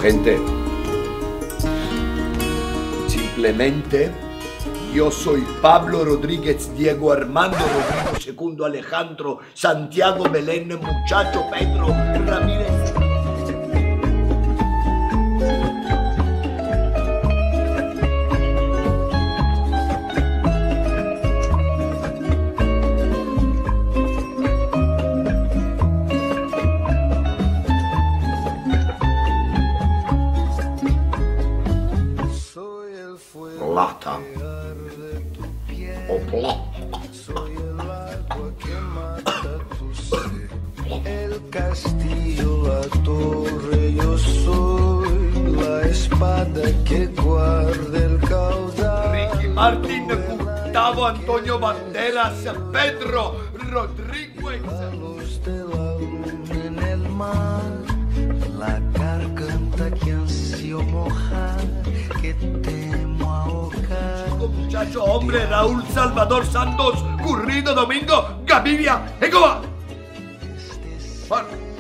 gente. Simplemente, yo soy Pablo Rodríguez, Diego Armando Rodrigo, Segundo Alejandro, Santiago Belén, Muchacho Pedro Ramírez. Plata o Soy el agua que mata tu sed, el castillo, la torre, yo soy la espada que guarda el caudal. Ricky Martin, Gustavo Antonio Banderas, Pedro Rodríguez. La luz de la luna en el mar, la garganta que ansio mojar, que temo ahogar. Muchacho, hombre, Raúl Salvador Santos, Currido Domingo, Gaviria, Egoa.